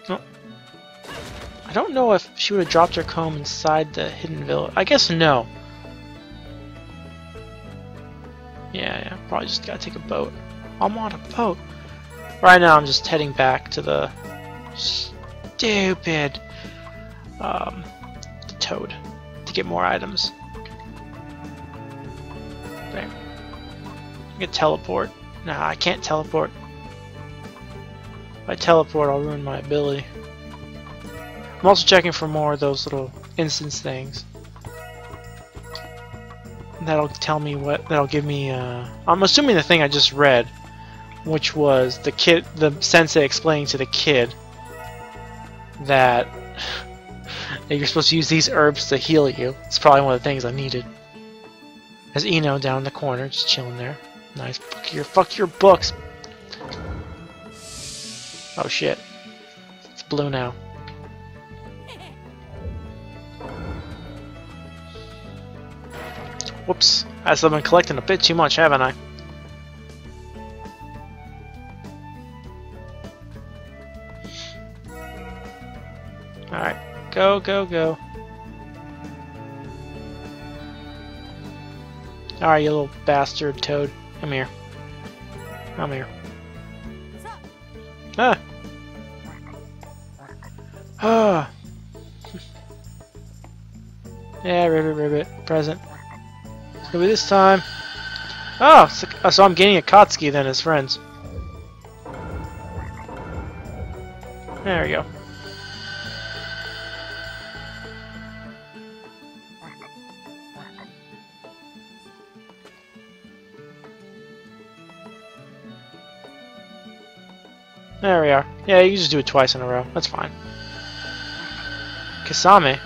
Oh. I don't know if she would have dropped her comb inside the hidden village. I guess no. Yeah, probably just gotta take a boat. I'm on a boat. Right now I'm just heading back to the stupid toad to get more items. Okay. I can teleport. Nah, I can't teleport. If I teleport, I'll ruin my ability. I'm also checking for more of those little instance things. That'll tell me what. That'll give me. I'm assuming the thing I just read, which was the sensei explaining to the kid that you're supposed to use these herbs to heal you. It's probably one of the things I needed. There's Eno down in the corner, just chilling there. Nice. Fuck your books. Oh shit. It's blue now. Whoops. I've been collecting a bit too much, haven't I? Alright. Go, go, go. Alright, you little bastard toad. Come here. Come here. Ah! Ah! Yeah, ribbit. Present. Maybe this time. Oh, so I'm gaining Akatsuki then as friends. There we go. There we are. Yeah, you can just do it twice in a row. That's fine. Kasame.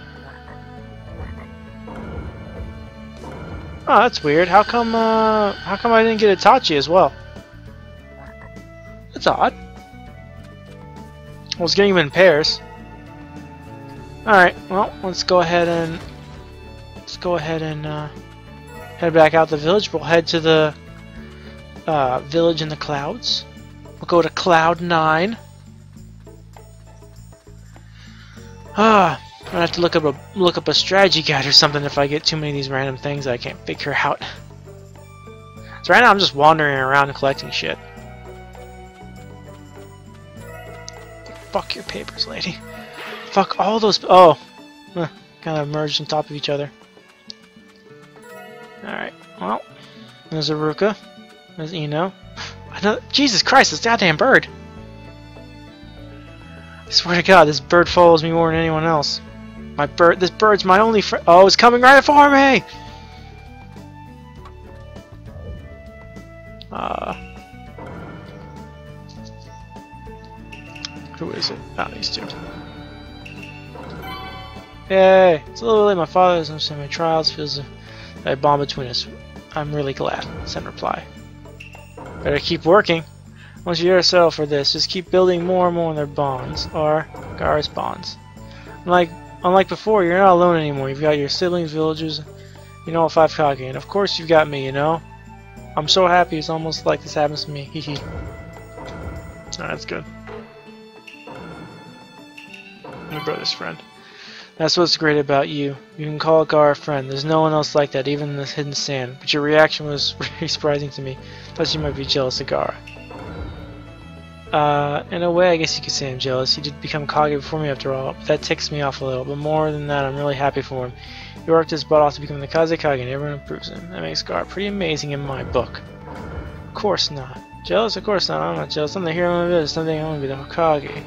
Oh, that's weird. How come I didn't get Itachi as well? That's odd. I was getting them in pairs. Alright, well, let's go ahead and head back out the village. We'll head to the village in the clouds. We'll go to Cloud 9. I'm gonna have to look up a strategy guide or something if I get too many of these random things I can't figure out. So right now I'm just wandering around and collecting shit. Fuck your papers, lady. Fuck all those. Oh, kind of merged on top of each other. All right. Well, there's Aruka. There's Eno. Jesus Christ, this goddamn bird! I swear to God, this bird follows me more than anyone else. This bird's my only friend. Oh, it's coming right for me! Who is it? Ah, these two. Yay! It's a little late. My father is understanding my trials. Feels a bond between us. I'm really glad. Send reply. Better keep working. Once you settle for this, just keep building more and more on their bonds, or Gaara's bonds. Unlike before, you're not alone anymore. You've got your siblings, villagers, you know, all 5 Kage, and of course you've got me, you know? I'm so happy it's almost like this happens to me, hee. That's good. My brother's friend. That's what's great about you. You can call Gaara a friend. There's no one else like that, even in this hidden sand. But your reaction was really surprising to me. Thought you might be jealous of Gaara. In a way, I guess you could say I'm jealous. He did become Kage before me after all. But that ticks me off a little. But more than that, I'm really happy for him. He worked his butt off to become the Kaze Kage, and everyone approves him. That makes Gaara pretty amazing in my book. Of course not. Jealous? Of course not. I'm not jealous. I'm the hero of my village. Someday I want to be the Hokage.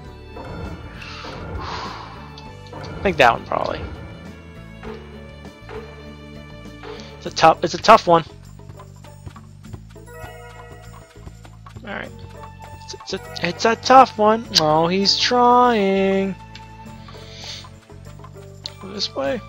I think that one probably. It's a tough one. Alright. It's a tough one. Oh, he's trying. Go this way.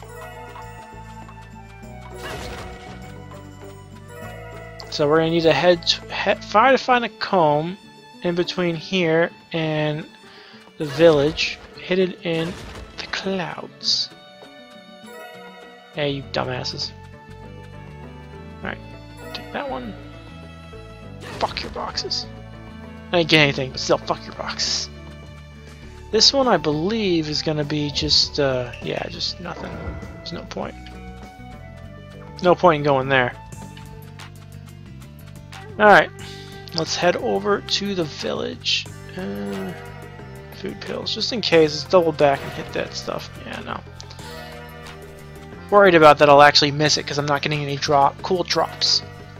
So we're gonna need to try to find a comb in between here and the village, hidden in the clouds. Hey, you dumbasses. Alright, take that one. Fuck your boxes. I didn't get anything, but still, fuck your boxes. This one, I believe, is gonna be just, yeah, just nothing. There's no point. No point in going there. Alright, let's head over to the village. Food pills, just in case. Let's double back and hit that stuff. Yeah, no. Worried about that I'll actually miss it because I'm not getting any cool drops.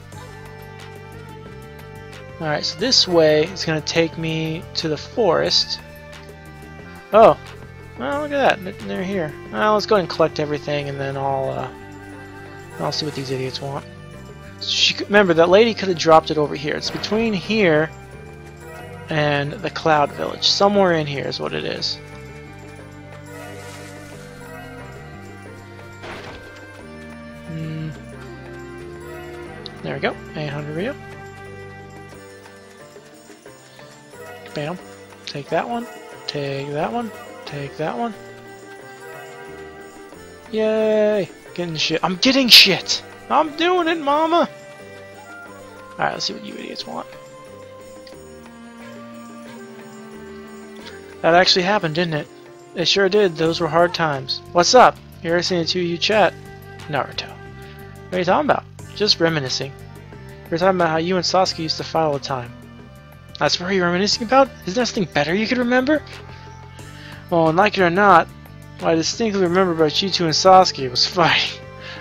Alright, so this way is going to take me to the forest. Oh, well, look at that. They're here. Well, let's go ahead and collect everything and then I'll see what these idiots want. So remember, that lady could have dropped it over here. It's between here and the Cloud Village. Somewhere in here is what it is. There we go. 800 Rio. Bam. Take that one. Take that one. Take that one. Yay! Getting shit. I'm getting shit! I'm doing it, mama! Alright, let's see what you idiots want. That actually happened, didn't it? It sure did. Those were hard times. What's up? Here I see the two of you chat. Naruto. What are you talking about? Just reminiscing. You're talking about how you and Sasuke used to fight all the time. That's what you're reminiscing about? Is there something better you could remember? Well, like it or not, what I distinctly remember about you two and Sasuke was fighting. Erg. ...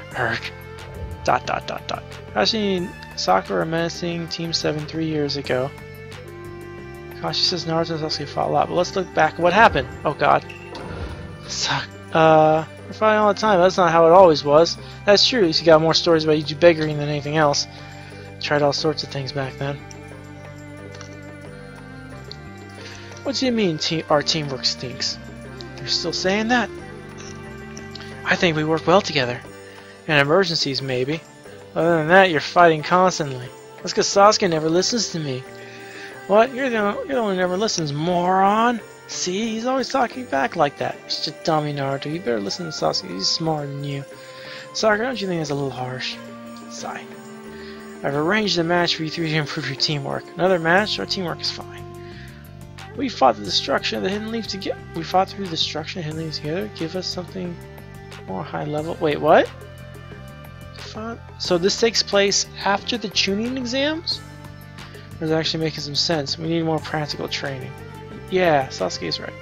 Kashi and Sakura were menacing Team 7 3 years ago. Kashi says Naruto and Sasuke fought a lot, but let's look back at what happened. Oh god. We're fighting all the time. That's not how it always was. That's true. You got more stories about you two bickering than anything else. Tried all sorts of things back then. What do you mean our teamwork stinks? You're still saying that? I think we work well together. In emergencies, maybe. Other than that, you're fighting constantly. That's because Sasuke never listens to me. What? You're the one who never listens, moron! See? He's always talking back like that. You're such a dummy, Naruto. You better listen to Sasuke. He's smarter than you. Sakura, don't you think that's a little harsh? Sigh. I've arranged a match for you three to improve your teamwork. Another match? Our teamwork is fine. We fought the destruction of the Hidden Leaf together. We fought through the destruction of the Hidden Leaf together. Give us something more high level. Wait, what? So this takes place after the Chunin exams? Or is it actually making some sense? We need more practical training. Yeah, Sasuke's right.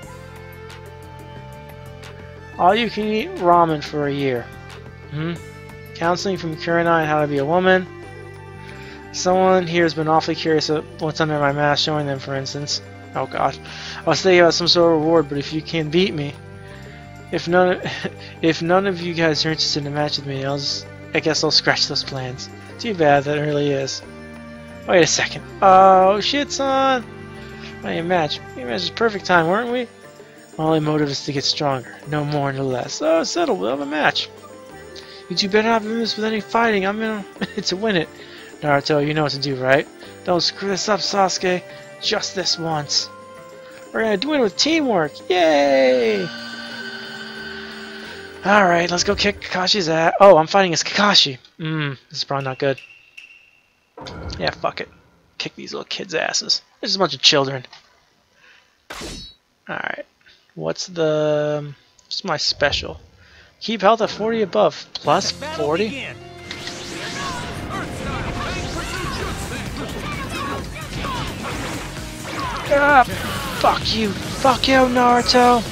All you can eat ramen for a year. Counseling from Kurenai on how to be a woman. Someone here has been awfully curious of what's under my mask, showing them, for instance. Oh god. I was thinking about some sort of reward, but if you can't beat me... If none of you guys are interested in a match with me, I guess I'll scratch those plans. Too bad, that really is. Wait a second. Oh shit, son! My match is perfect time, weren't we? My only motive is to get stronger. No more, no less. Oh, settle, we'll have a match. You two better not miss with any fighting. I'm in to win it. Naruto, you know what to do, right? Don't screw this up, Sasuke. Just this once. We're gonna do it with teamwork. Yay! Alright, let's go kick Kakashi's ass. Oh, I'm fighting as Kakashi. This is probably not good. Yeah, fuck it. Kick these little kids' asses. They're just a bunch of children. Alright. What's my special? Keep health at 40 above. Plus 40? Ah, fuck you. Fuck you, Naruto.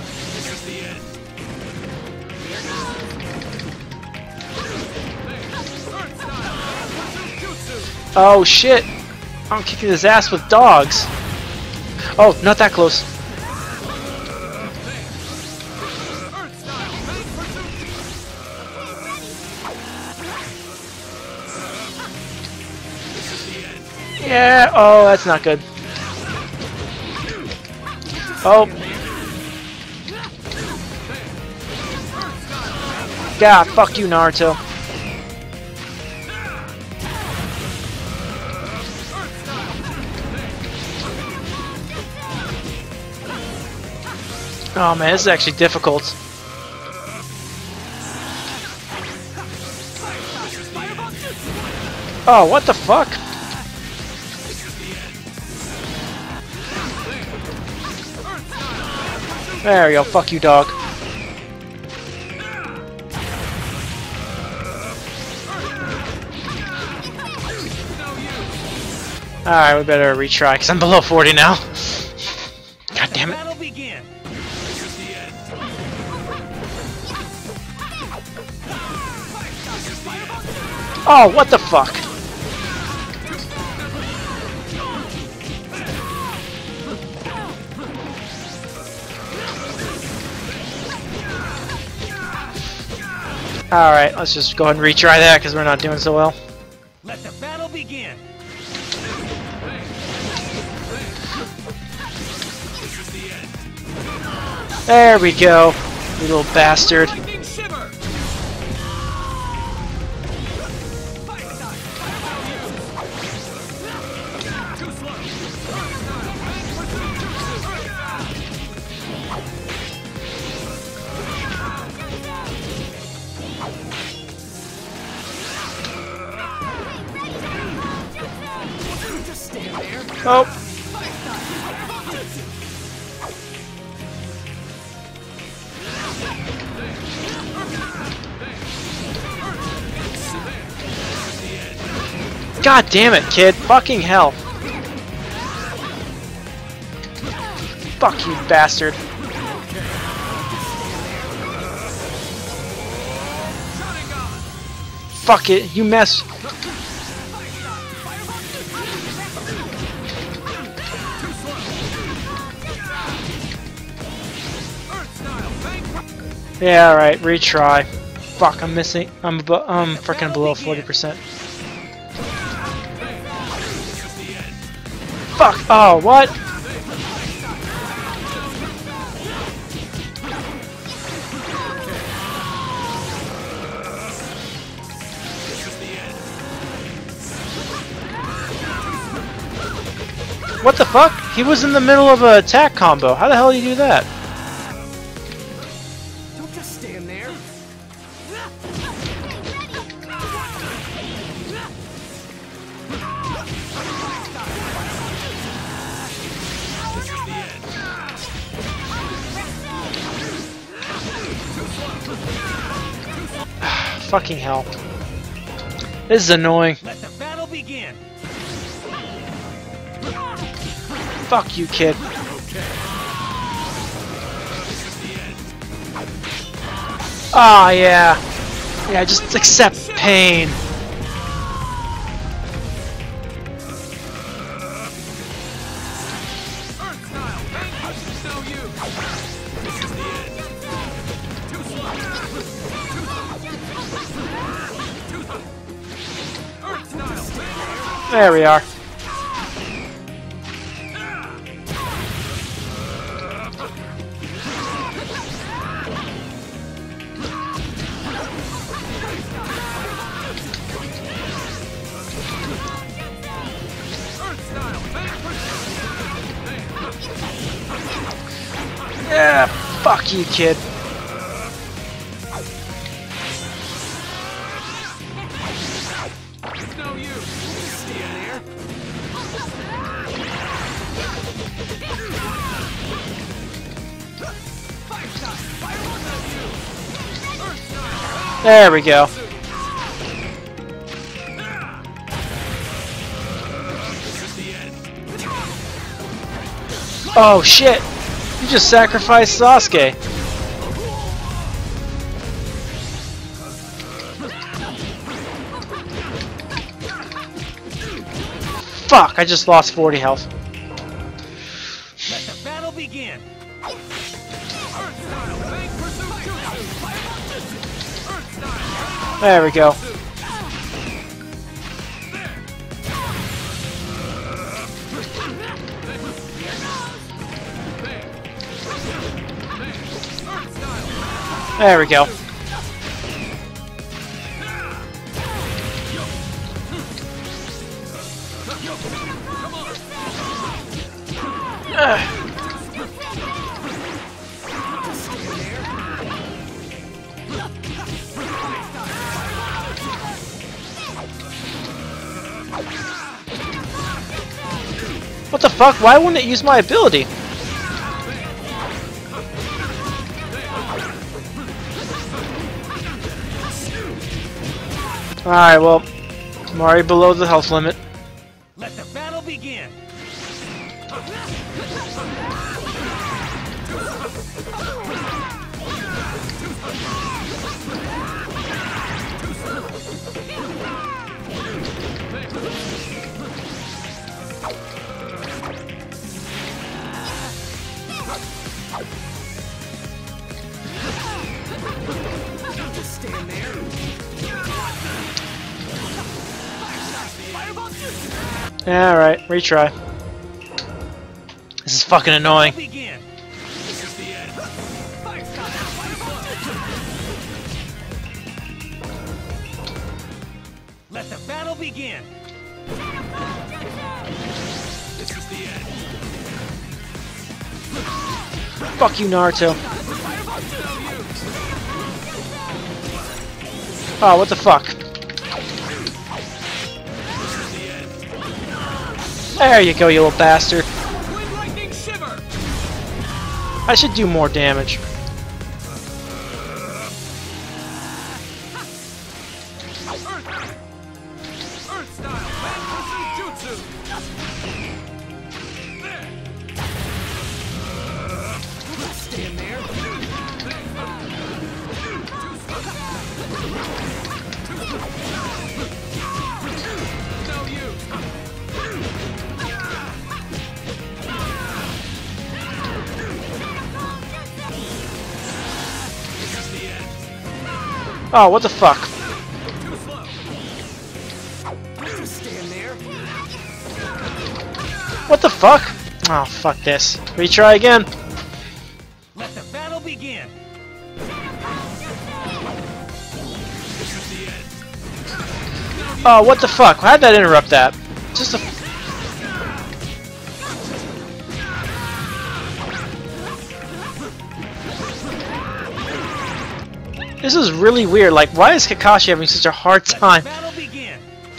Oh shit! I'm kicking his ass with dogs. Oh, not that close. Yeah, oh, that's not good. Oh. God, fuck you, Naruto. Oh man, this is actually difficult. Oh, what the fuck? There we go. Fuck you, dog. Alright, we better retry, because I'm below 40 now. God damn it. Oh, what the fuck? Alright, let's just go ahead and retry that, because we're not doing so well. Let the battle begin. There we go, you little bastard. Oh. God damn it, kid. Fucking hell. Fuck you, bastard. Fuck it, you mess. Yeah, alright, retry. Fuck, I'm missing. I'm freaking below 40%. Fuck! Oh, what? What the fuck? He was in the middle of an attack combo. How the hell do you do that? Don't just stand there. Fucking hell. This is annoying. Let the battle begin. Fuck you, kid. Ah, oh, yeah. Yeah, just accept pain. There we are. Yeah, fuck you, kid. There we go. Oh shit! You just sacrificed Sasuke. Fuck! I just lost 40 health. Let the battle begin. There we go. There we go. What the fuck? Why wouldn't it use my ability? Alright, well, I'm already below the health limit. Let the battle begin. Just stand there. Alright, retry. This is fucking annoying. Begin. This is the end. Let the battle begin. This is the end. Fuck you, Naruto. Oh, what the fuck? There you go, you little bastard. Wind lightning shiver. I should do more damage. Earth style bad jutsu. Stand there. No use. Oh, what the fuck? Too slow. Just stand there. What the fuck? Oh, fuck this. Retry again. Let the battle begin. This is the end. Oh, what the fuck? How'd that interrupt that? Just a... This is really weird. Like, why is Kakashi having such a hard time? Battle begin.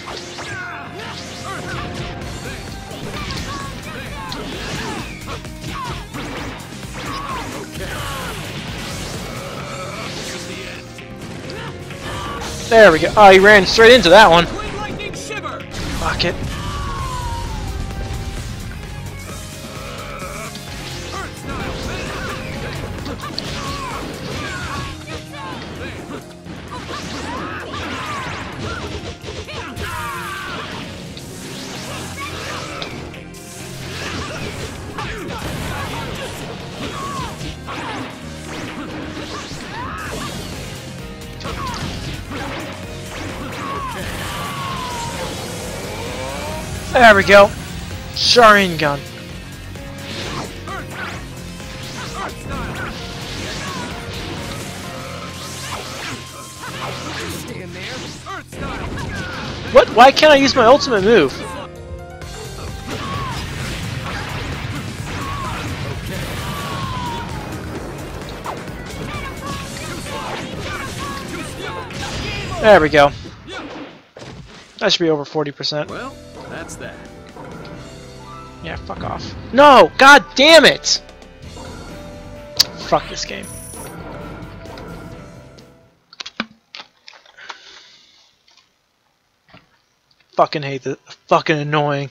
There we go. Oh, he ran straight into that one. Wind lightning shiver. Fuck it. Earth style. There we go. Sharingan. Stand there. Earth style. What? Why can't I use my ultimate move? There we go. That should be over 40%. Well, that's that. Yeah, fuck off. No! God damn it! Fuck this game. Fucking hate this. Fucking annoying.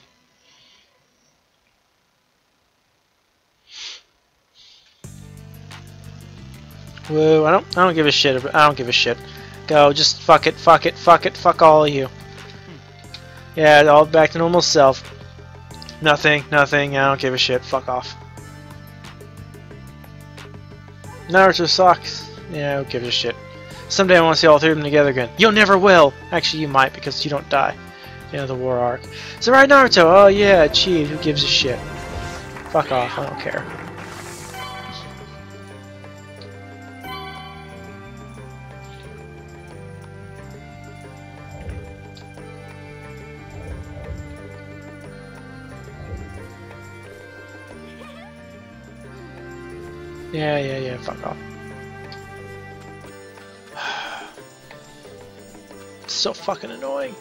Whoa, I don't give a shit. I don't give a shit. Go, just fuck it, fuck it, fuck it, fuck all of you. Yeah, all back to normal self. Nothing, nothing, I don't give a shit, fuck off. Naruto sucks. Yeah, who gives a shit. Someday I want to see all three of them together again. You never will! Actually, you might, because you don't die. The end of the war arc. So right, Naruto? Oh yeah, achieved. Who gives a shit? Fuck off, I don't care. Yeah, fuck off. It's so fucking annoying.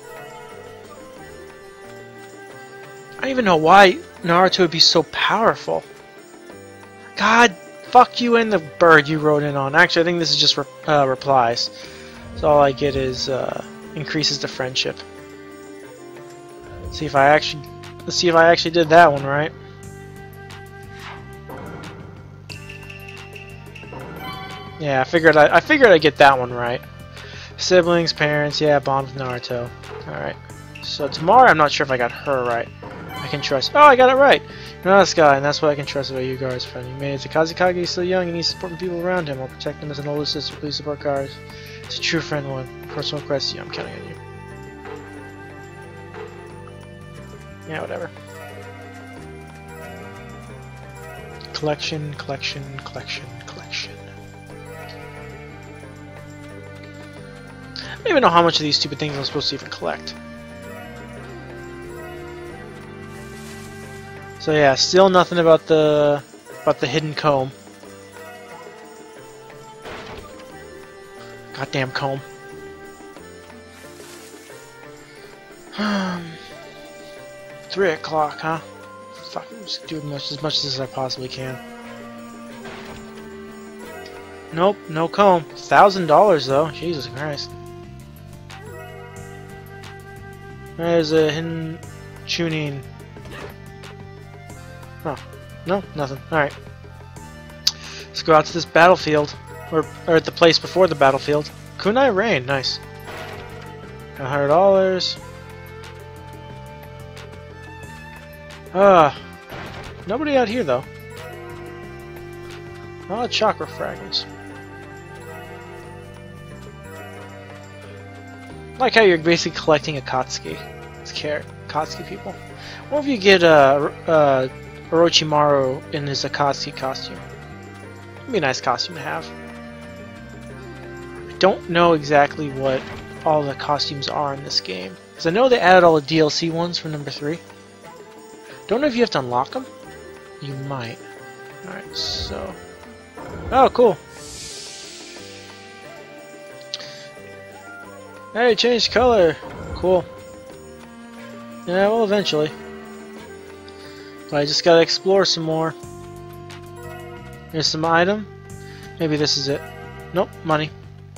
I don't even know why Naruto would be so powerful. God, fuck you and the bird you wrote in on. Actually, I think this is just replies. So all I get is, increases the friendship. Let's see if I actually did that one right. Yeah, I figured I'd get that one right. Siblings, parents, yeah, bond with Naruto. Alright. So tomorrow I'm not sure if I got her right. I can trust. Oh, I got it right! You're not this guy, and that's what I can trust about you guys, friend. You made it to Kazekage, he's still young and he's supporting people around him. I'll protect him as an older sister. Please support guards. It's a true friend one. Personal request to you, I'm counting on you. Yeah, whatever. Collection, collection, collection, collection. I don't even know how much of these stupid things I'm supposed to even collect. So yeah, still nothing about the hidden comb. Goddamn comb. 3 o'clock, huh? Fuck, I'm just doing as much as I possibly can. Nope, no comb. $1,000 though. Jesus Christ. There's a hidden tuning. Oh, no, nothing. Alright. Let's go out to this battlefield. Or at the place before the battlefield. Kunai Rain, nice. $100. Nobody out here though. Oh, chakra fragments. I like how you're basically collecting Akatsuki. It's Akatsuki people. What if you get Orochimaru in his Akatsuki costume? It'd be a nice costume to have. I don't know exactly what all the costumes are in this game. Because I know they added all the DLC ones for number 3. Don't know if you have to unlock them. You might. Alright, so... Oh, cool. Hey, changed color. Cool. Yeah, well, eventually. But I just gotta explore some more. There's some item. Maybe this is it. Nope, money.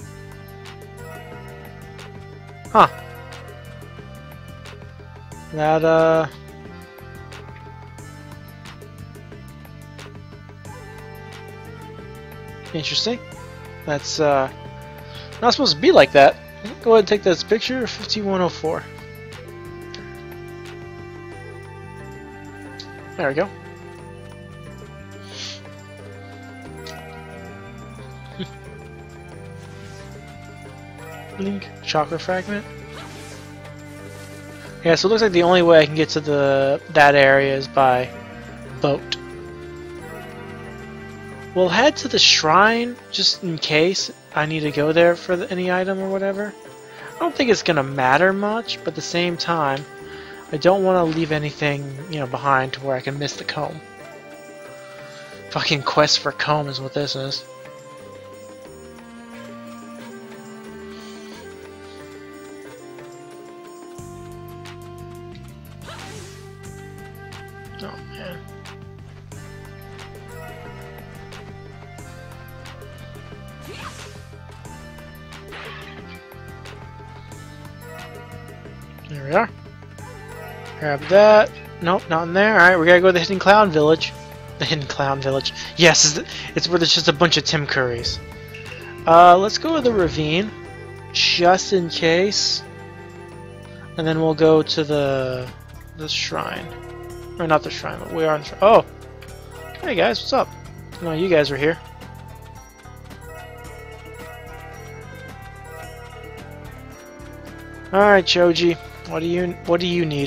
Huh. That, interesting. That's, not supposed to be like that. Go ahead and take this picture. 5104. There we go. Link chakra fragment. Yeah, so it looks like the only way I can get to that area is by boat. We'll head to the shrine just in case I need to go there for any item or whatever. I don't think it's gonna matter much, but at the same time, I don't want to leave anything, you know, behind to where I can miss the comb. Fucking quest for comb is what this is. Oh man. There we are. Grab that. Nope, not in there. Alright, we gotta go to the Hidden Clown Village. The Hidden Clown Village. Yes, it's where there's just a bunch of Tim Currys. Let's go to the ravine. Just in case. And then we'll go to the shrine. Or not the shrine, but we are in the shrine. Oh! Hey guys, what's up? No, you guys were here. Alright, Choji. What do you need?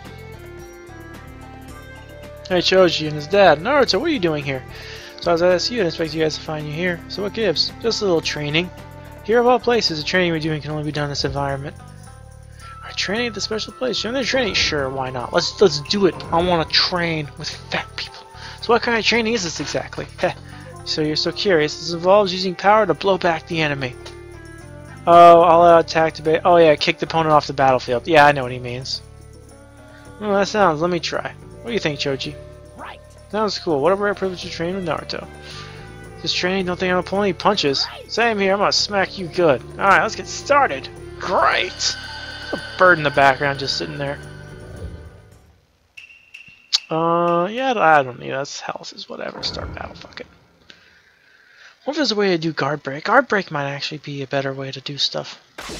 Hey, Choji and his dad. Naruto, what are you doing here? So I was at SU and expect you guys to find you here. So what gives? Just a little training. Here of all places, the training we're doing can only be done in this environment. Alright, training at the special place. You're in the training? Sure, why not? Let's do it. I want to train with fat people. So what kind of training is this exactly? Heh. So you're so curious. This involves using power to blow back the enemy. Oh, all-out attack to bait. Oh yeah, kick the opponent off the battlefield. Yeah, I know what he means. Oh, that sounds. Let me try. What do you think, Choji? Right. Sounds cool. What a rare privilege to train with Naruto. This training, don't think I'm gonna pull any punches. Same here. I'm gonna smack you good. All right, let's get started. Great! A bird in the background just sitting there. Yeah, I don't need that. That's houses, whatever. Start battle, fuck it. What if there's a way to do guard break? Guard break might actually be a better way to do stuff.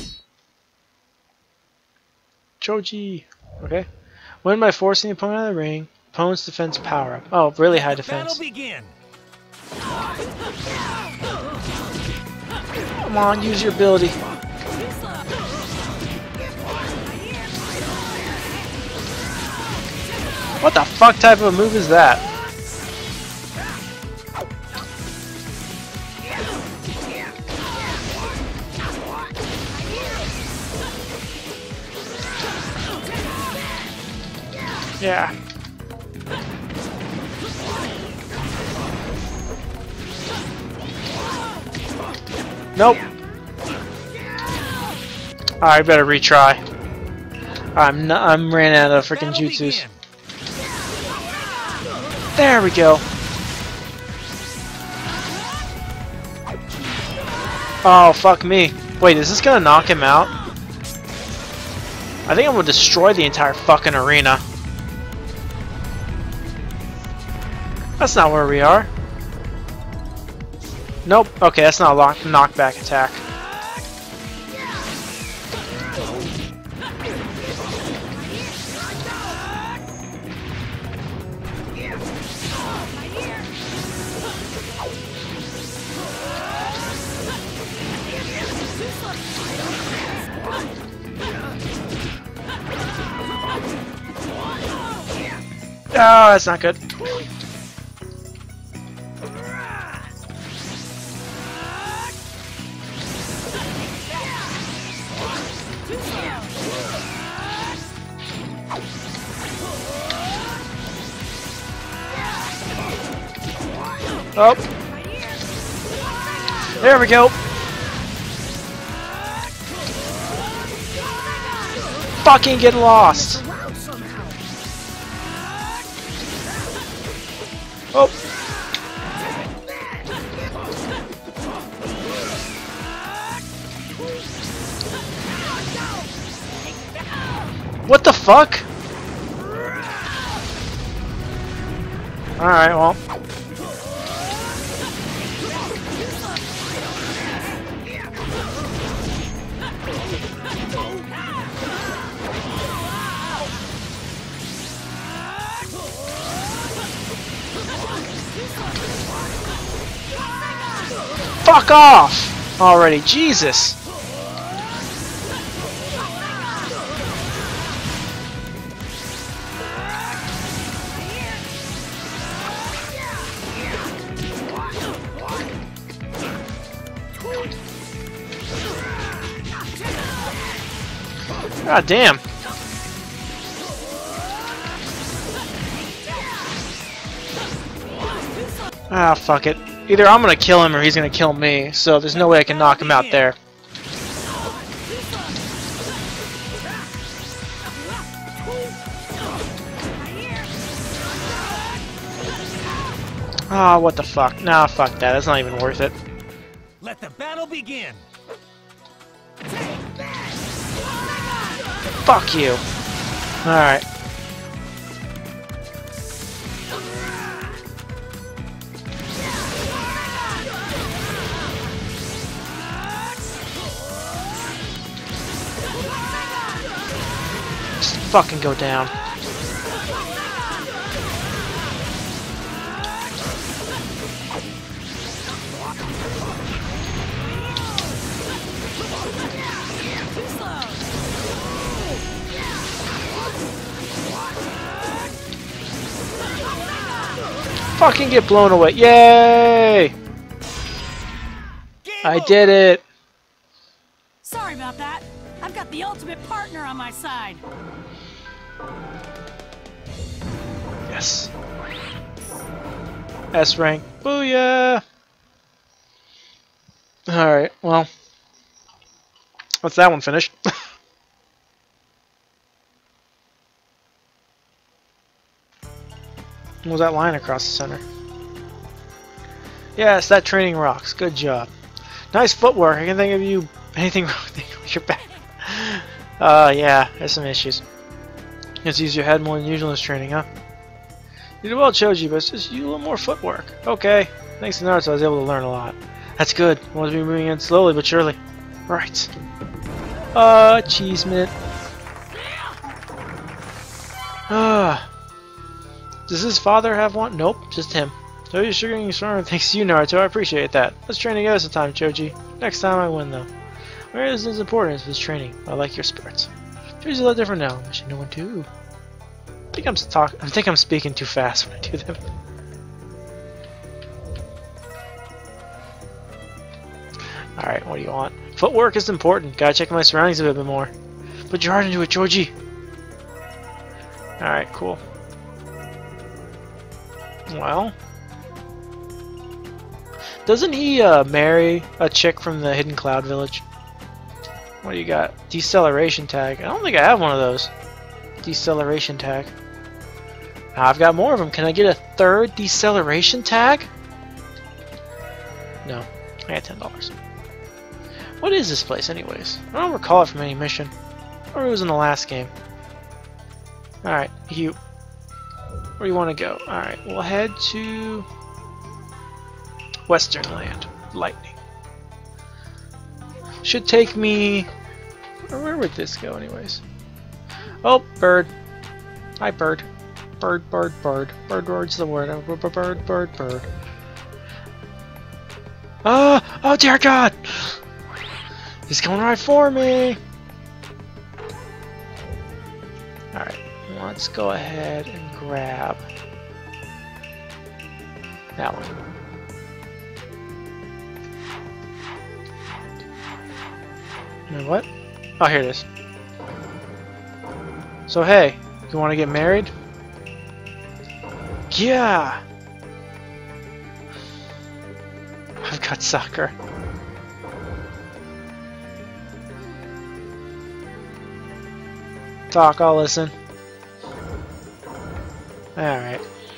Choji! Okay. Win by forcing the opponent out of the ring. Opponent's defense power up. Oh, really high defense. Begin. Come on, use your ability. What the fuck type of a move is that? Yeah. Nope. Alright, better retry. I'm ran out of freaking jutsus. There we go. Oh, fuck me. Wait, is this gonna knock him out? I think I'm gonna destroy the entire fucking arena. That's not where we are. Nope. Okay, that's not a knockback attack. Oh, that's not good. Oh. There we go. Fucking get lost. Oh. What the fuck? Alright, well. Fuck off! Already, Jesus! God damn! Ah, fuck it. Either I'm gonna kill him or he's gonna kill me, so there's no way I can knock him out there. Ah, what the fuck? Nah, fuck that. That's not even worth it. Let the battle begin. Fuck you. Alright. Just fucking go down. Fucking get blown away. Yay! I did it! Sorry about that. I've got the ultimate partner on my side. Yes. S rank. Booyah! Alright, well. That's that one finished. What was that line across the center? Yes, that training rocks. Good job. Nice footwork. I can think of you anything wrong with your back. Yeah, there's some issues. It's use your head more than usual in this training, huh? You did well, Choji, but it's just you a little more footwork. Okay. Thanks to Naruto, I was able to learn a lot. That's good. I want to be moving in slowly but surely. Right. Achievement. Does his father have one? Nope, just him. So you're sure getting stronger thanks to you, Naruto. I appreciate that. Let's train together sometime, Choji. Next time I win, though. Where is his importance with training? I like your spirits. Choji's a lot different now. I should know one too. I think I'm speaking too fast when I do them. Alright, what do you want? Footwork is important. Gotta check my surroundings a bit more. Put your heart into it, Choji. Alright, cool. Well, doesn't he marry a chick from the Hidden Cloud Village? What do you got? Deceleration tag. I don't think I have one of those. Deceleration tag. Now I've got more of them. Can I get a third deceleration tag? No. I got $10. What is this place anyways? I don't recall it from any mission. Or it was in the last game. Alright, you. Where do you want to go? Alright, we'll head to Western Land. Lightning. Should take me... Where would this go anyways? Oh, bird. Hi, bird. Bird, bird, bird. Bird, bird's the word. Bird, bird, bird. Oh dear God! He's coming right for me! Alright, let's go ahead and grab that one. You know what? Oh, here it is. So hey, you want to get married? Yeah! I've got soccer. Talk, I'll listen. Alright.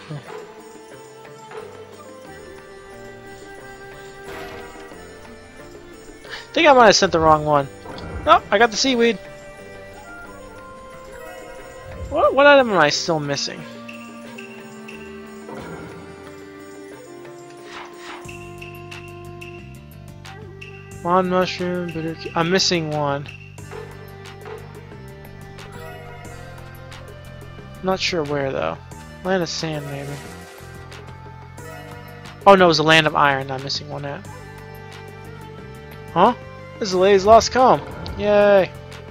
I think I might have sent the wrong one. Oh, I got the seaweed. What item am I still missing? One mushroom, bitter. I'm missing one. Not sure where though. Land of Sand, maybe. Oh no, it was the Land of Iron. I'm missing one at. Huh? This is the lady's lost comb. Yay!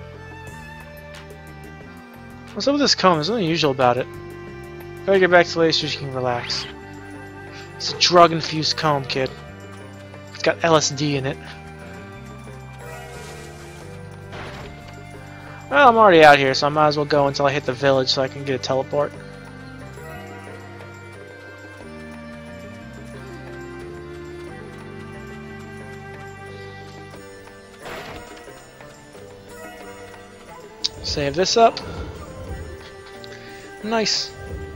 What's up with this comb? There's nothing unusual about it. Gotta get back to the lady so she can relax. It's a drug-infused comb, kid. It's got LSD in it. Well, I'm already out here, so I might as well go until I hit the village so I can get a teleport. Save this up. Nice.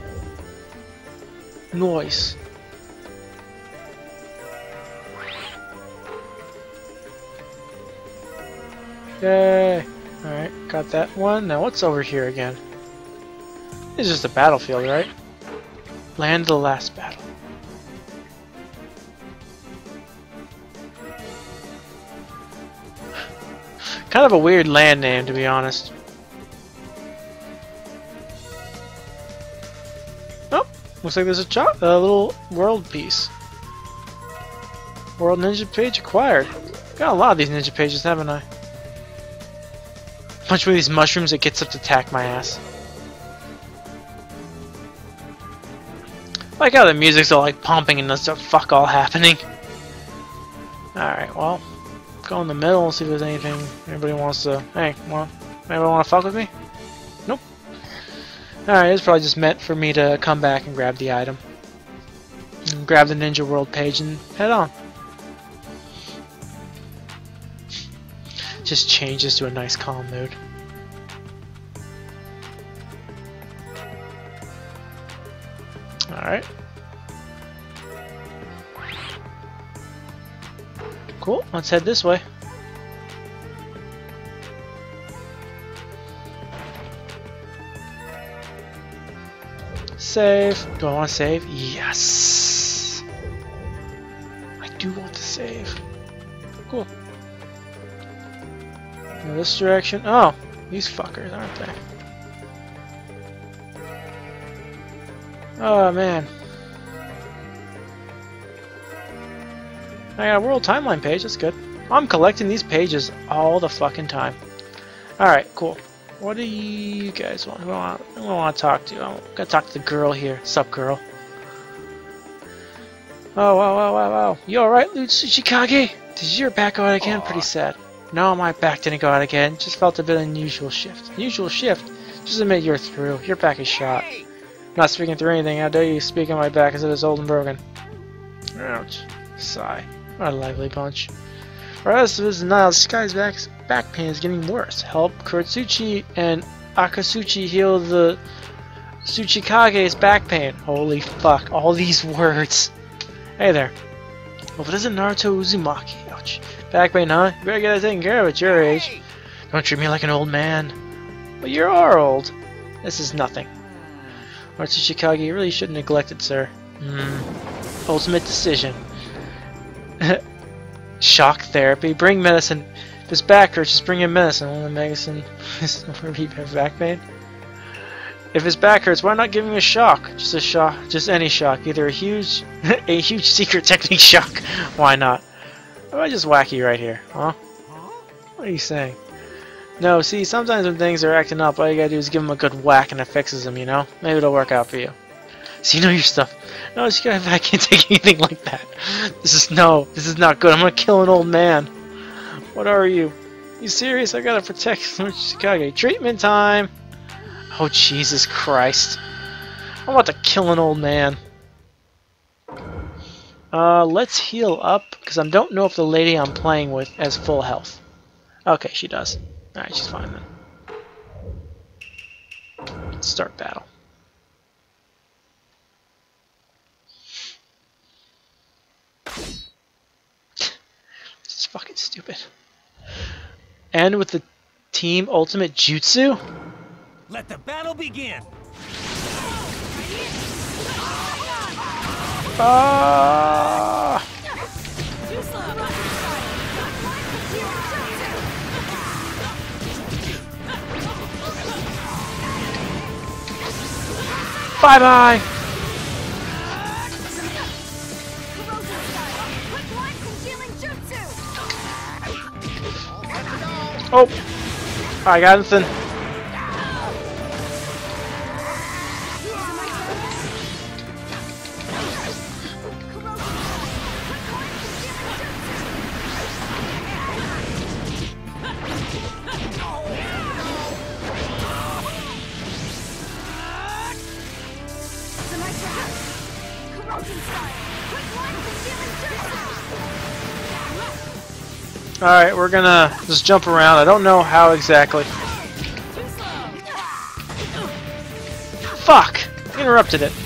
Nice. Yay. Alright, got that one. Now what's over here again? It's just a battlefield, right? Land of the last battle. Kind of a weird land name, to be honest. Oh, looks like there's a little world piece. World Ninja page acquired. Got a lot of these ninja pages, haven't I? Bunch of these mushrooms that gets up to attack my ass. I like how the music's all like pumping and there's stuff fuck all happening. Alright, well, go in the middle and see if there's anything anybody wants to. Hey, well, anybody want to fuck with me? Nope. Alright, it's probably just meant for me to come back and grab the item. And grab the Ninja World page and head on. Just changes to a nice calm mood. Alright. Cool, let's head this way. save. Do I want to save? Yes. I do want to save. Cool. Now this direction. Oh, these fuckers, aren't they? Oh man. I got a world timeline page. That's good. I'm collecting these pages all the fucking time. Alright, cool. What do you guys want? Who I want to talk to? I gotta talk to the girl here. Sup, girl? Oh, wow. You alright, Tsuchikage? Did your back go out again? Pretty sad. No, my back didn't go out again. Just felt a bit unusual shift. Unusual shift? Just admit you're through. Your back is shot. Not speaking through anything. How dare you speak on my back as if it's old and broken. Ouch. Sigh. What a lively bunch. For us, this is now Sky's back pain is getting worse. Help Kurotsuchi and Akatsuchi heal the Tsuchikage's back pain. Holy fuck, all these words. Hey there. Well, if it isn't Naruto Uzumaki. Ouch. Back pain, huh? You better get that taken care of at your age. Don't treat me like an old man. Well, you are old. This is nothing. Naruto Tsuchikage, you really shouldn't neglect it, sir. Ultimate decision. Shock therapy. Bring medicine. If his back hurts, just bring him medicine. Only medicine is relieve back pain. If his back hurts, why not give him a shock? Just a shock. Just any shock. Either a huge secret technique shock. Why not? Or I just whack you right here, huh? What are you saying? No, see, sometimes when things are acting up, all you gotta do is give him a good whack and it fixes them, you know? Maybe it'll work out for you. So you know your stuff. No, I can't take anything like that. This is not good. I'm gonna kill an old man. What are you? You serious? I gotta protect Tsuchikage. Treatment time! Oh, Jesus Christ. I'm about to kill an old man. Let's heal up, because I don't know if the lady I'm playing with has full health. Okay, she does. Alright, she's fine then. Let's start battle. This is fucking stupid. And with the team ultimate jutsu? Let the battle begin. Ah! Bye bye. Oh, I got nothing. Alright, we're gonna just jump around. I don't know how exactly. Fuck! Interrupted it.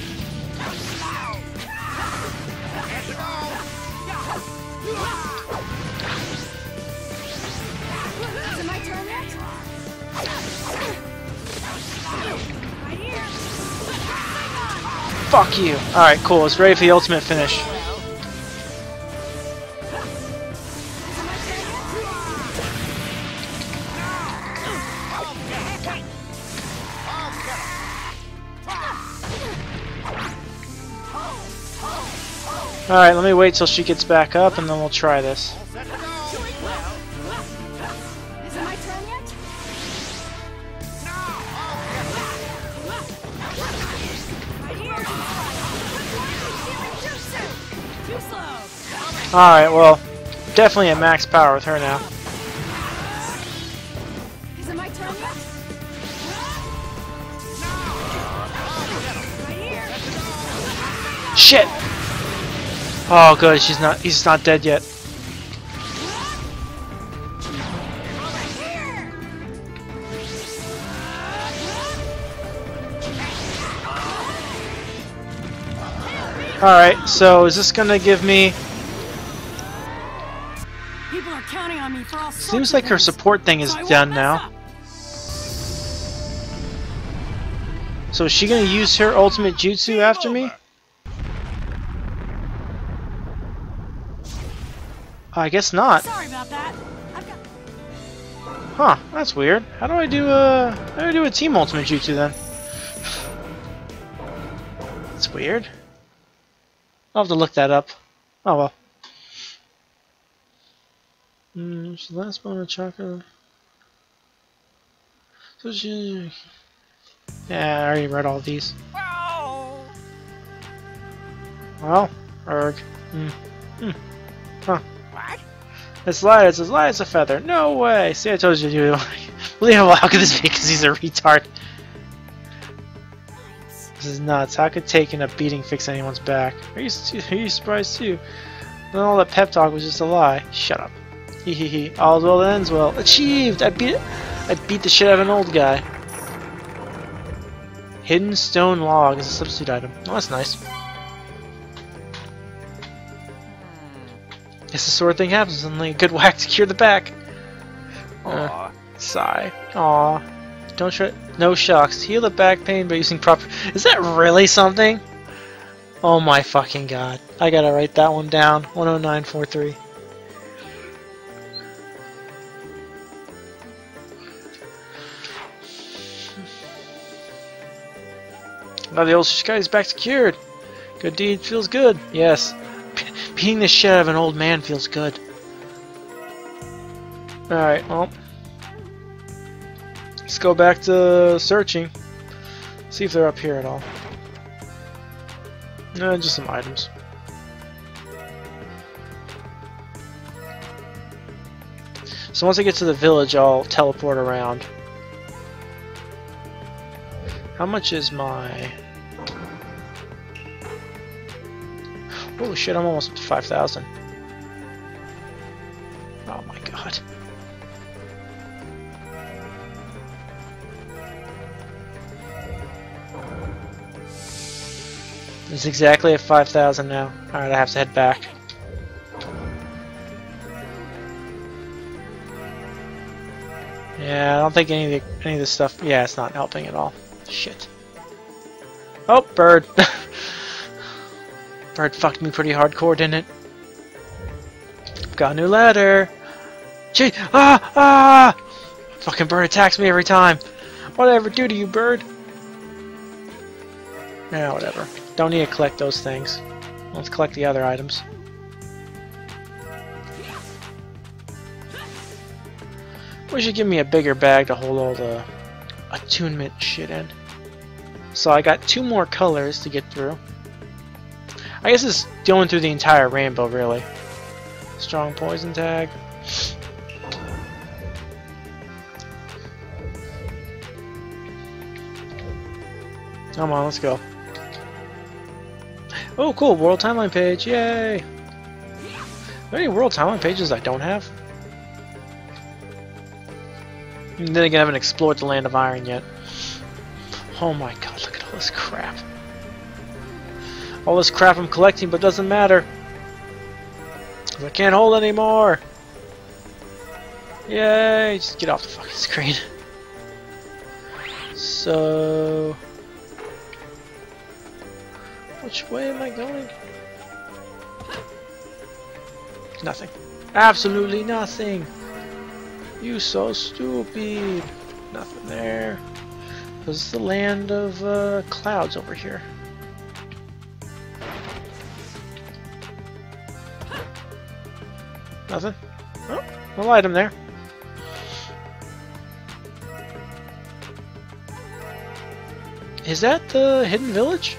Fuck you! Alright, cool. It's ready for the ultimate finish. Alright, let me wait till she gets back up and then we'll try this. Alright, well, definitely at max power with her now. Is it my turn yet? Shit! Oh good, he's not dead yet. Alright, so is this gonna give me... People are counting on me for all sorts Seems of like her things, support thing is so I won't done mess now. up. So is she gonna use her ultimate jutsu after me? I guess not. Sorry about that. I've got... Huh, that's weird. How do I do a team ultimate jutsu then? That's weird. I'll have to look that up. Oh well. So last bone of chakra. So she... Yeah, I already read all these. Well, erg. Huh. What? It's light, it's as light as a feather. No way! See, I told you to do it. Well, how could this be? Because he's a retard. This is nuts. How could taking a beating fix anyone's back? Are you surprised too? Then all that pep talk was just a lie. Shut up. Hee hee hee. All's well that ends well. Achieved! I beat the shit out of an old guy. Hidden stone log is a substitute item. Oh, that's nice. Guess the sort of thing happens and a good whack to cure the back. Sigh. Aw. Don't try. No shocks. Heal the back pain by using proper. Is that really something? Oh my fucking god. I gotta write that one down. 10943. Now the old guy's back secured. Good deed feels good. Yes. Beating the shit out of an old man feels good. Alright, well. Let's go back to searching. See if they're up here at all. No, just some items. So once I get to the village, I'll teleport around. How much is my... Holy shit, I'm almost up to 5,000. Oh my god. It's exactly at 5,000 now. Alright, I have to head back. Yeah, I don't think any of this stuff... Yeah, it's not helping at all. Shit. Oh, bird. Bird fucked me pretty hardcore, didn't it? Got a new ladder. Gee, fucking bird attacks me every time. What did I ever do to you, bird? Yeah, whatever. Don't need to collect those things. Let's collect the other items. We should give me a bigger bag to hold all the attunement shit in. So I got 2 more colors to get through. I guess it's going through the entire rainbow, really. Strong poison tag. Come on, let's go. Oh, cool. World timeline page. Yay! Are there any world timeline pages I don't have? And then again, I haven't explored the Land of Iron yet. Oh my god, look at all this crap. All this crap I'm collecting, but doesn't matter. I can't hold anymore. Yay! Just get off the fucking screen. So... which way am I going? Nothing. Absolutely nothing. You so stupid. Nothing there. This is the land of clouds over here. Nothing. Oh, no item there. Is that the hidden village?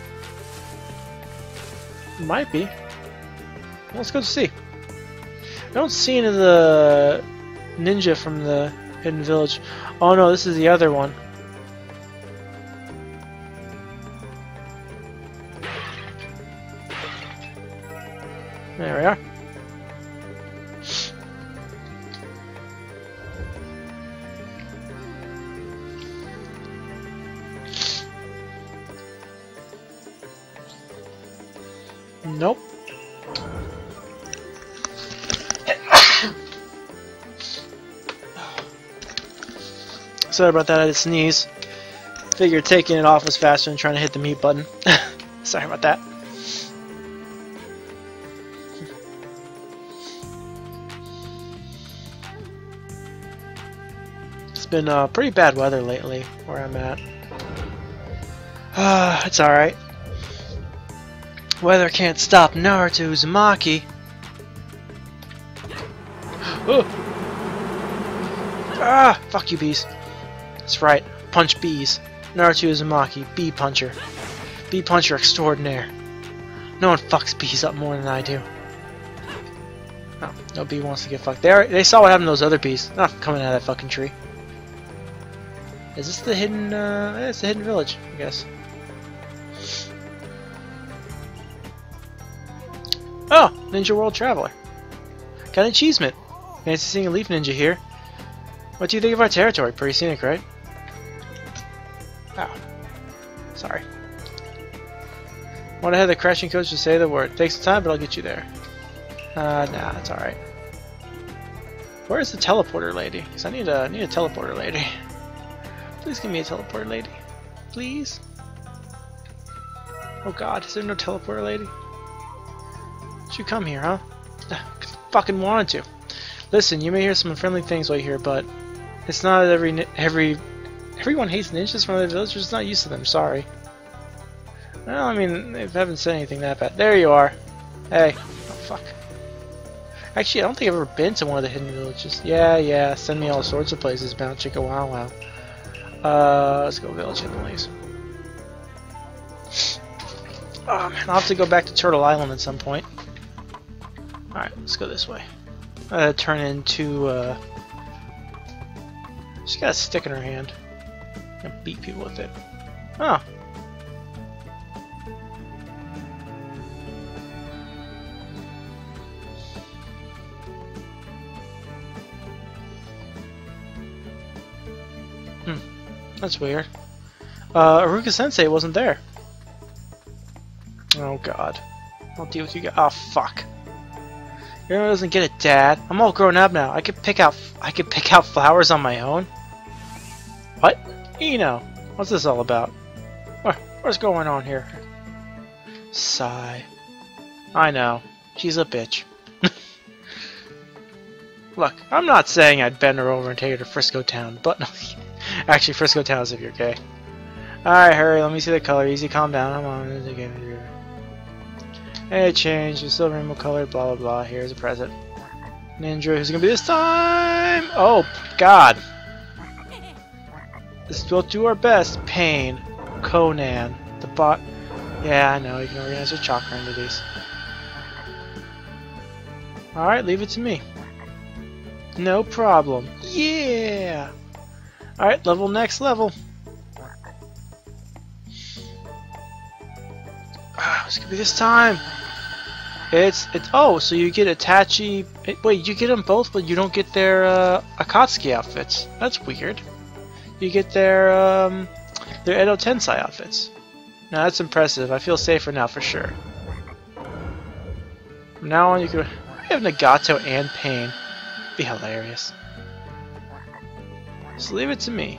Might be. Let's go see. I don't see any of the ninja from the hidden village. Oh no, this is the other one. There we are. Nope. Sorry about that, I had to sneeze. Figured taking it off was faster than trying to hit the mute button. Sorry about that. It's been pretty bad weather lately where I'm at. It's alright. Weather can't stop Naruto Uzumaki. Ah! Fuck you, bees. That's right. Punch bees. Naruto Uzumaki, bee puncher. Bee puncher extraordinaire. No one fucks bees up more than I do. Oh, no bee wants to get fucked. They saw what happened to those other bees. They're not coming out of that fucking tree. Is this the hidden, it's the hidden village, I guess. Oh! Ninja World Traveler. Got an achievement. Fancy seeing a leaf ninja here. What do you think of our territory? Pretty scenic, right? Oh. Sorry. Want to have the crashing coach to say the word. Takes some time, but I'll get you there. Nah, it's alright. Where's the teleporter lady? Because I need a teleporter lady. Please give me a teleporter lady. Please? Oh god, is there no teleporter lady? Did you come here, huh? Fucking wanted to. Listen, you may hear some unfriendly things while you're here, but it's not everyone hates ninjas from other villagers. Just not used to them. Sorry. Well, I mean, they haven't said anything that bad. There you are. Hey. Oh fuck. Actually, I don't think I've ever been to one of the hidden villages. Yeah. Send me all sorts of places. Bound chicka wow wow. Let's go village hidden. Oh man, I'll have to go back to Turtle Island at some point. Alright, let's go this way. Turn into, she's got a stick in her hand. And beat people with it. Oh. That's weird. Aruka-sensei wasn't there. Oh god. I'll deal with you guys. Oh fuck. Everyone doesn't get it, Dad. I'm all grown up now. I could pick out flowers on my own. What? Eno, what's this all about? What's going on here? Sigh. I know. She's a bitch. Look, I'm not saying I'd bend her over and take her to Frisco Town, but actually Frisco Town is if you're gay. Alright, hurry, let me see the color. Easy, calm down. I'm on. Hey, change. It's still rainbow color. Blah blah blah. Here's a present. Ninja, who's it gonna be this time? Oh God! We'll do our best. Pain, Conan, the bot. Yeah, I know. You can organize your chakra into these. All right, leave it to me. No problem. Yeah. All right, next level. What's gonna be this time? It's oh, so you get Itachi. Wait, you get them both, but you don't get their Akatsuki outfits. That's weird. You get their Edo Tensei outfits. Now that's impressive. I feel safer now for sure. From now on, you could have Nagato and Pain. Be hilarious. Just leave it to me.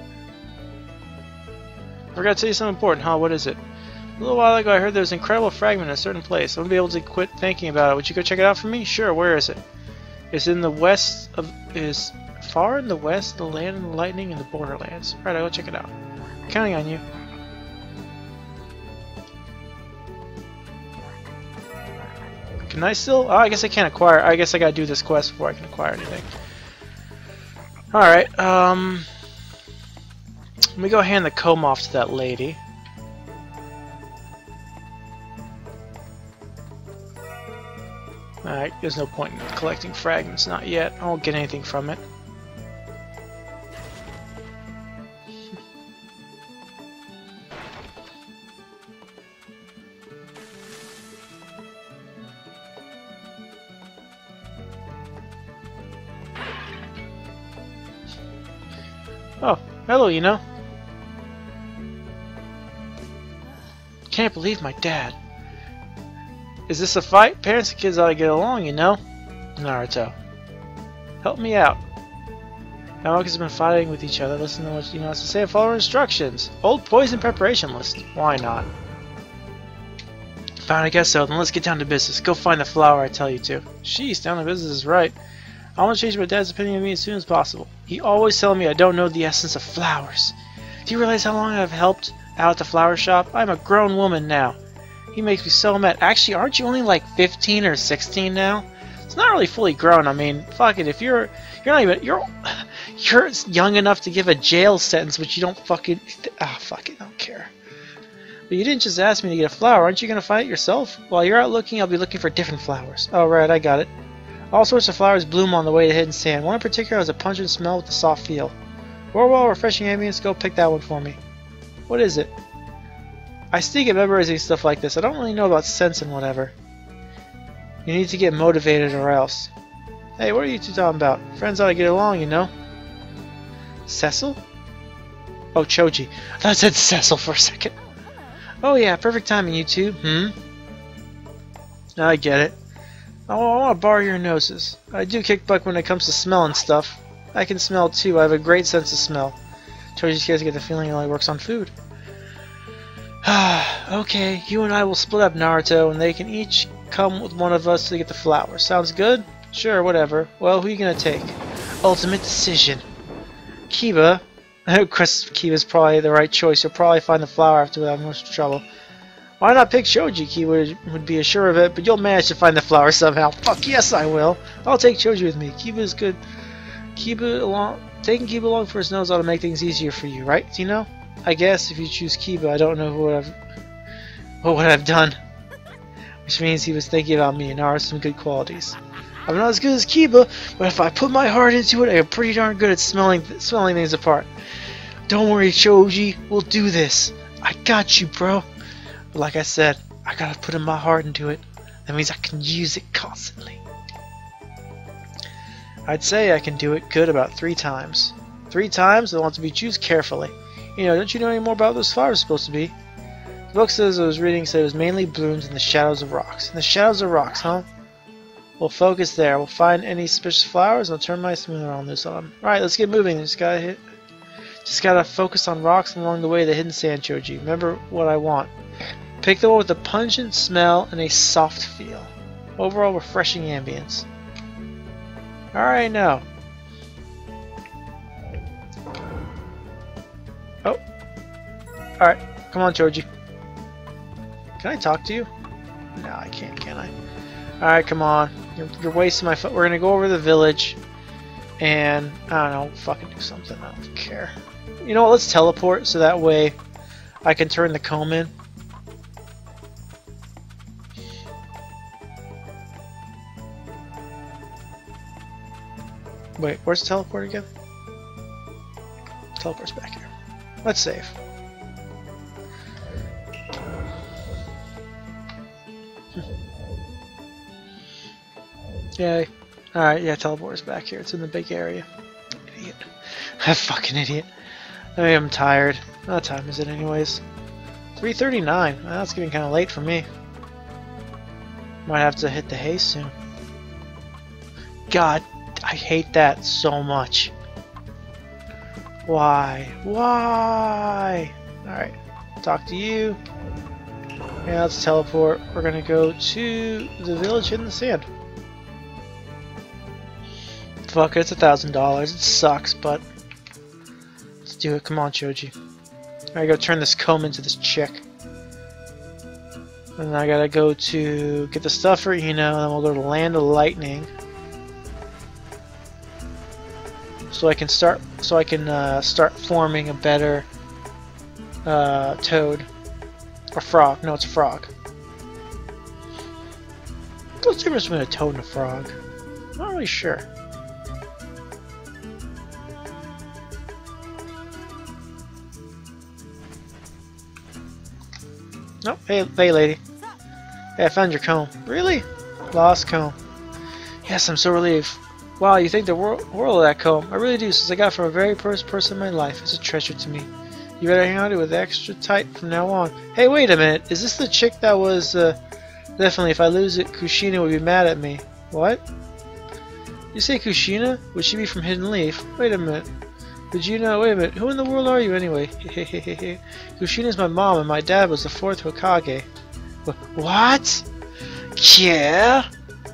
I forgot to tell you something important, huh? What is it? A little while ago I heard there was an incredible fragment in a certain place. I won't be able to quit thinking about it. Would you go check it out for me? Sure, where is it? It's in the west of... is far in the west, the land and the lightning and the borderlands. Alright, I'll go check it out. I'm counting on you. Can I still... oh, I guess I can't acquire... I guess I gotta do this quest before I can acquire anything. Alright, let me go hand the comb off to that lady. Alright, there's no point in collecting fragments, not yet. I won't get anything from it. Oh, hello, you know. Can't believe my dad. Is this a fight? Parents and kids ought to get along, you know? Naruto. Help me out. Now has been fighting with each other. Listen to what he wants to say and follow instructions. Old poison preparation list. Why not? Fine, I guess so. Then let's get down to business. Go find the flower I tell you to. Sheesh, down to business is right. I want to change my dad's opinion of me as soon as possible. He always tells me I don't know the essence of flowers. Do you realize how long I've helped out at the flower shop? I'm a grown woman now. He makes me so mad. Actually, aren't you only like 15 or 16 now? It's not really fully grown. I mean, fuck it. If you're young enough to give a jail sentence, but you don't fucking fuck it. I don't care. But you didn't just ask me to get a flower. Aren't you gonna find it yourself? While you're out looking, I'll be looking for different flowers. Oh right, I got it. All sorts of flowers bloom on the way to hidden sand. One in particular has a pungent smell with a soft feel. Well, refreshing ambience. Go pick that one for me. What is it? I stink at memorizing stuff like this. I don't really know about scents and whatever. You need to get motivated or else. Hey, what are you two talking about? Friends ought to get along, you know. Cecil? Oh, Choji. I thought I said Cecil for a second. Oh yeah, perfect timing, you two. I get it. Oh, I want to borrow your noses. I do kick butt when it comes to smelling stuff. I can smell too. I have a great sense of smell. Choji's guys get the feeling it only works on food. Okay, you and I will split up Naruto, and they can each come with one of us to get the flowers. Sounds good? Sure, whatever. Well, who are you gonna take? Ultimate decision. Kiba. Chris, Kiba's probably the right choice. He'll probably find the flower after without much trouble. Why not pick Choji? Kiba would be assured of it, but you'll manage to find the flower somehow. Fuck yes, I will. I'll take Choji with me. Kiba's good. Taking Kiba along for his nose ought to make things easier for you, right, Tino? I guess if you choose Kiba, I don't know what would I've done. Which means he was thinking about me and are some good qualities. I'm not as good as Kiba, but if I put my heart into it, I'm pretty darn good at smelling things apart. Don't worry, Choji, we'll do this. I got you, bro. But like I said, I gotta put in my heart into it. That means I can use it constantly. I'd say I can do it good about 3 times. 3 times, I want to be choose carefully. You know, don't you know any more about what those flowers are supposed to be? The book says I was reading said it was mainly blooms in the shadows of rocks. In the shadows of rocks, huh? We'll focus there. We'll find any suspicious flowers and I'll turn my smoother on this on. Alright, let's get moving. Just gotta focus on rocks along the way to the hidden sand, Choji. Remember what I want. Pick the one with a pungent smell and a soft feel. Overall refreshing ambience. Alright now. Oh. Alright, come on, Choji. Can I talk to you? No, I can't, can I? Alright, come on. You're wasting my foot. We're gonna go over to the village and I don't know, fucking do something. I don't care. You know what, let's teleport so that way I can turn the comb in. Wait, where's the teleport again? Teleport's back here. Let's save. Yay. Alright, yeah, teleport's back here. It's in the big area. Idiot. I'm fucking idiot. I am tired. What time is it anyways? 3:39. Well, that's getting kind of late for me. Might have to hit the hay soon. God, I hate that so much. Why? Why? Alright, talk to you. Yeah, let's teleport. We're gonna go to the village in the sand. Fuck it, it's $1,000. It sucks, but let's do it. Come on, Choji. I gotta turn this comb into this chick. And then I gotta go to get the stuff for Ino, and then we'll go to Land of Lightning. So I can start forming a better toad. Or frog. No, it's a frog. What's the difference between a toad and a frog? I'm not really sure. Oh, hey lady. Hey, I found your comb. Really? Lost comb. Yes, I'm so relieved. Wow, you think the world of that comb. I really do, since I got it from a very first person in my life. It's a treasure to me. You better hang on to it with extra tight from now on. Hey, wait a minute. Is this the chick that was, definitely, if I lose it, Kushina would be mad at me. What? You say Kushina? Would she be from Hidden Leaf? Wait a minute. Did you know? Wait a minute. Who in the world are you anyway? Kushina's my mom and my dad was the 4th Hokage. What? Yeah?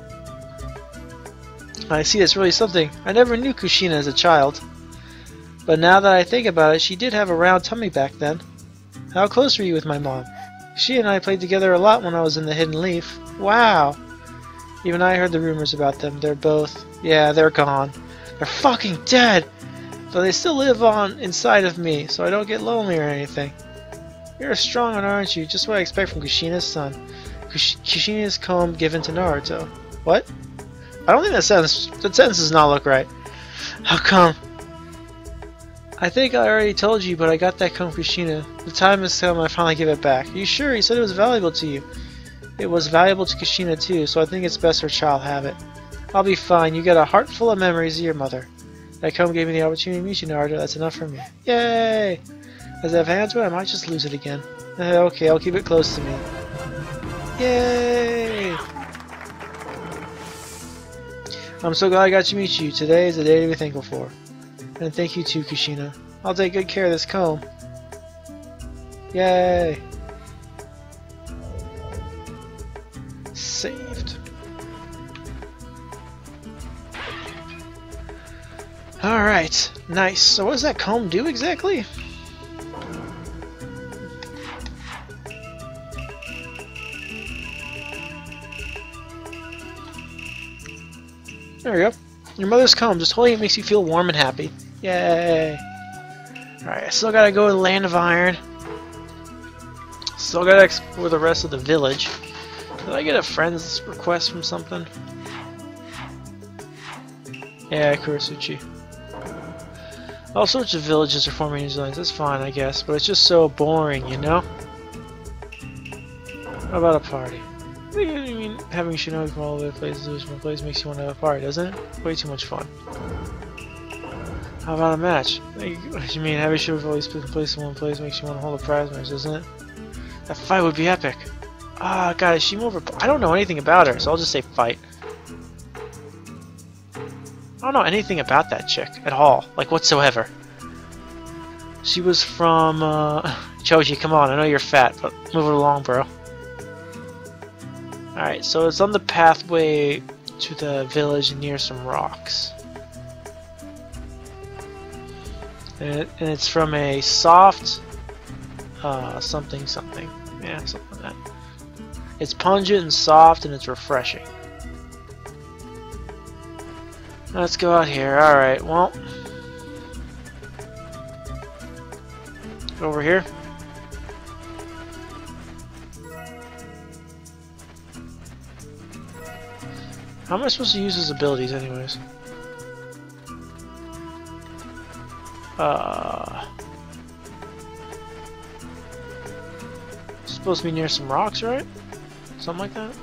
I see, that's really something. I never knew Kushina as a child. But now that I think about it, she did have a round tummy back then. How close were you with my mom? She and I played together a lot when I was in the Hidden Leaf. Wow. Even I heard the rumors about them. They're both... yeah, they're gone. They're fucking dead! But they still live on inside of me, so I don't get lonely or anything. You're a strong one, aren't you? Just what I expect from Kushina's son. Kushina's comb given to Naruto. What? I don't think that sentence does not look right. How come? I think I already told you, but I got that comb from Kushina. The time has come I finally give it back. Are you sure? He said it was valuable to you. It was valuable to Kushina too, so I think it's best her child have it. I'll be fine. You got a heart full of memories of your mother. That comb gave me the opportunity to meet you, Naruto. That's enough for me. Yay! As I have hands to it, I might just lose it again. Okay, I'll keep it close to me. Yay! I'm so glad I got to meet you. Today is a day to be thankful for. And thank you too, Kushina. I'll take good care of this comb. Yay! Saved. Alright, nice. So what does that comb do exactly? There we go. Your mother's comb. Just holding it makes you feel warm and happy. Yay! Alright, I still gotta go to the Land of Iron. Still gotta explore the rest of the village. Did I get a friend's request from something? Yeah, Kurasuchi. All sorts of villages are forming New Zealand. That's fine, I guess, but it's just so boring, you know? How about a party? I mean, having shinobi from all over the places from one place makes you want to have a party, doesn't it? Way too much fun. How about a match? What do you mean, having shinobi from all these places in one place makes you want to hold a prize match, doesn't it? That fight would be epic. Ah, God, is she more of a... I don't know anything about her, so I'll just say fight. I don't know anything about that chick at all, like whatsoever. She was from, Choji, come on, I know you're fat, but move it along, bro. Alright, so it's on the pathway to the village near some rocks. And it's from a soft, something. Yeah, something like that. It's pungent and soft and it's refreshing. Let's go out here. Alright, well. Over here. How am I supposed to use his abilities anyways? Supposed to be near some rocks, right? Something like that?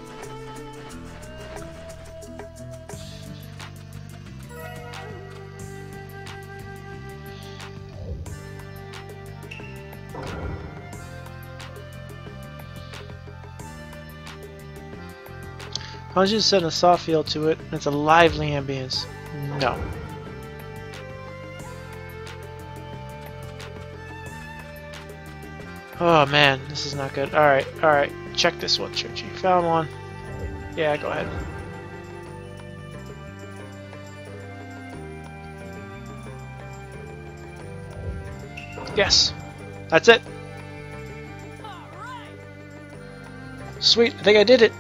I was just setting a soft feel to it, and it's a lively ambience. No. Oh man, this is not good. Alright. Check this one, Churchy. Found one. Yeah, go ahead. Yes. That's it. Sweet, I think I did it.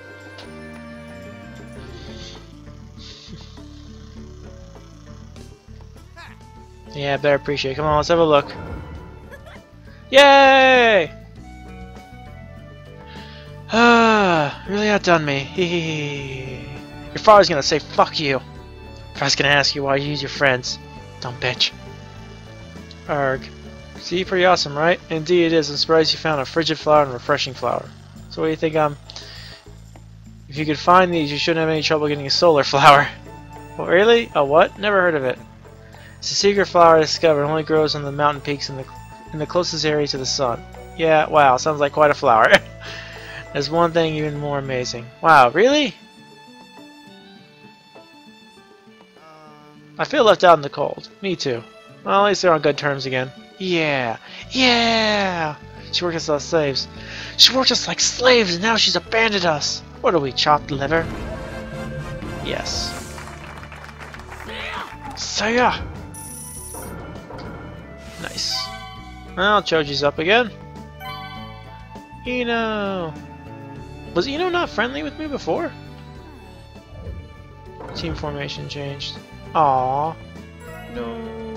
Yeah, better appreciate it. Come on, let's have a look. Yay! Ah, really outdone me. Hehehe. Your father's gonna say fuck you. If I was gonna ask you why you use your friends. Dumb bitch. Arg. See, pretty awesome, right? Indeed it is. I'm surprised you found a frigid flower and a refreshing flower. So what do you think if you could find these, you shouldn't have any trouble getting a solar flower. Oh, really? A what? Never heard of it. It's a secret flower I discovered. It only grows on the mountain peaks in the closest area to the sun. Yeah, wow, sounds like quite a flower. There's one thing even more amazing. Wow, really? I feel left out in the cold. Me too. Well, at least they're on good terms again. Yeah! Yeah! She worked us like slaves. She worked us like slaves and now she's abandoned us! What are we, chopped liver? Yes. Saya! Nice. Well, Choji's up again. Ino! Was Ino not friendly with me before? Team formation changed. Aww. No.